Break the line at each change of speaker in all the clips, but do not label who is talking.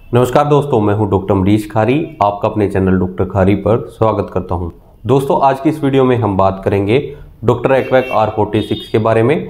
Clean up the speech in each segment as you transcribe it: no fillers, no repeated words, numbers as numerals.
नमस्कार दोस्तों, मैं हूं डॉक्टर अमरीश खारी। आपका अपने चैनल डॉक्टर खारी पर स्वागत करता हूं। दोस्तों, आज की इस वीडियो में हम बात करेंगे डॉक्टर एक्वैक R46 के बारे में।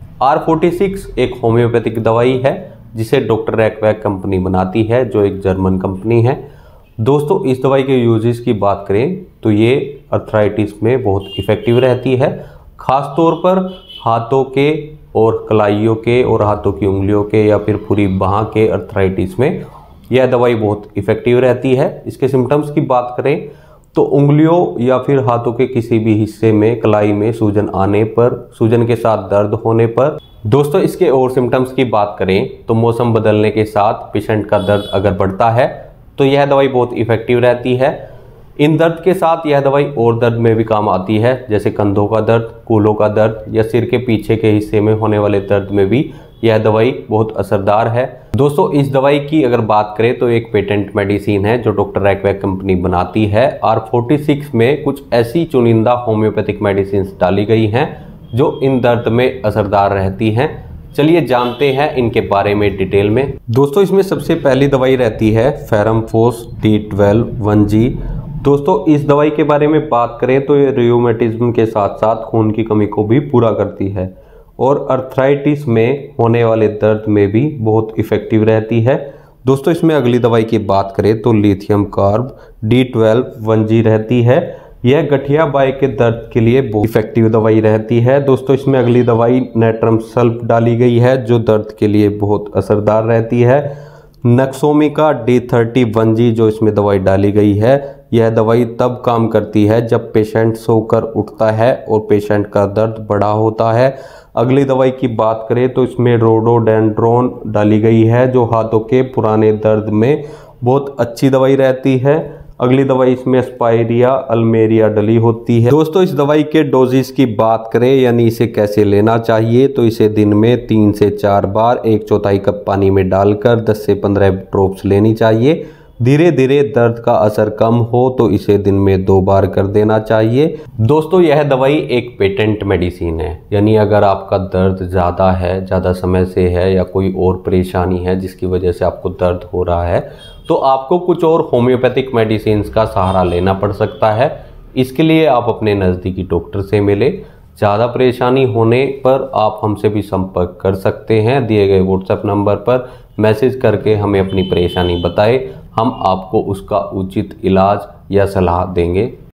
R46 एक होम्योपैथिक दवाई है जिसे डॉक्टर एक्वैक कंपनी बनाती है, जो एक जर्मन कंपनी है। दोस्तों, इस दवाई के यूजेस की बात करें तो ये अर्थराइटिस में बहुत इफ़ेक्टिव रहती है, ख़ास तौर पर हाथों के और कलाइयों के और हाथों की उंगलियों के या फिर पूरी बाह के अर्थराइटिस में यह दवाई बहुत इफ़ेक्टिव रहती है। इसके सिम्टम्स की बात करें तो उंगलियों या फिर हाथों के किसी भी हिस्से में कलाई में सूजन आने पर, सूजन के साथ दर्द होने पर। दोस्तों, इसके और सिम्टम्स की बात करें तो मौसम बदलने के साथ पेशेंट का दर्द अगर बढ़ता है तो यह दवाई बहुत इफ़ेक्टिव रहती है। इन दर्द के साथ यह दवाई और दर्द में भी काम आती है, जैसे कंधों का दर्द, कूल्हों का दर्द या सिर के पीछे के हिस्से में होने वाले दर्द में भी यह दवाई बहुत असरदार है। दोस्तों, इस दवाई की अगर बात करें तो एक पेटेंट मेडिसिन है जो डॉक्टर एक्वैक कंपनी बनाती है। R46 में कुछ ऐसी चुनिंदा होम्योपैथिक मेडिसिन डाली गई हैं जो इन दर्द में असरदार रहती हैं। चलिए जानते हैं इनके बारे में डिटेल में। दोस्तों, इसमें सबसे पहली दवाई रहती है फेरमफोस D12 1G। दोस्तों, इस दवाई के बारे में बात करें तो ये रियूमेटिज्म के साथ साथ खून की कमी को भी पूरा करती है और अर्थराइटिस में होने वाले दर्द में भी बहुत इफ़ेक्टिव रहती है। दोस्तों, इसमें अगली दवाई की बात करें तो लिथियम कार्ब D12 1G रहती है। यह गठिया बाय के दर्द के लिए बहुत इफ़ेक्टिव दवाई रहती है। दोस्तों, इसमें अगली दवाई नेट्रम सल्फ डाली गई है जो दर्द के लिए बहुत असरदार रहती है। नक्सोमिका D30 1G जो इसमें दवाई डाली गई है, यह दवाई तब काम करती है जब पेशेंट सोकर उठता है और पेशेंट का दर्द बढ़ा होता है। अगली दवाई की बात करें तो इसमें रोडोडेंड्रोन डाली गई है जो हाथों के पुराने दर्द में बहुत अच्छी दवाई रहती है। अगली दवाई इसमें स्पाइरिया अल्मेरिया डली होती है। दोस्तों, इस दवाई के डोजेस की बात करें यानी इसे कैसे लेना चाहिए तो इसे दिन में 3 से 4 बार 1/4 कप पानी में डालकर 10 से 15 ड्रॉप्स लेनी चाहिए। धीरे धीरे दर्द का असर कम हो तो इसे दिन में 2 बार कर देना चाहिए। दोस्तों, यह दवाई एक पेटेंट मेडिसिन है, यानी अगर आपका दर्द ज़्यादा है, ज़्यादा समय से है या कोई और परेशानी है जिसकी वजह से आपको दर्द हो रहा है तो आपको कुछ और होम्योपैथिक मेडिसिन का सहारा लेना पड़ सकता है। इसके लिए आप अपने नज़दीकी डॉक्टर से मिले। ज़्यादा परेशानी होने पर आप हमसे भी संपर्क कर सकते हैं। दिए गए व्हाट्सएप नंबर पर मैसेज करके हमें अपनी परेशानी बताएं, हम आपको उसका उचित इलाज या सलाह देंगे।